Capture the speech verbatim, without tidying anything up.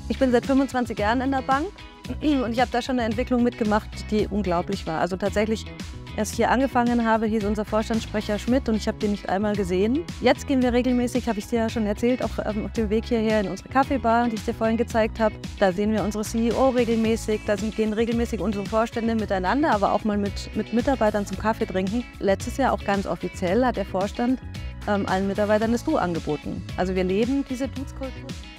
Ich bin seit fünfundzwanzig Jahren in der Bank und ich habe da schon eine Entwicklung mitgemacht, die unglaublich war. Also tatsächlich, als ich hier angefangen habe, hieß unser Vorstandssprecher Schmidt und ich habe den nicht einmal gesehen. Jetzt gehen wir regelmäßig, habe ich dir ja schon erzählt, auch auf dem Weg hierher in unsere Kaffeebar, die ich dir vorhin gezeigt habe. Da sehen wir unsere C E O regelmäßig, da sind, gehen regelmäßig unsere Vorstände miteinander, aber auch mal mit, mit Mitarbeitern zum Kaffee trinken. Letztes Jahr auch ganz offiziell hat der Vorstand ähm, allen Mitarbeitern das Du angeboten. Also wir leben diese Dudes-Kultur.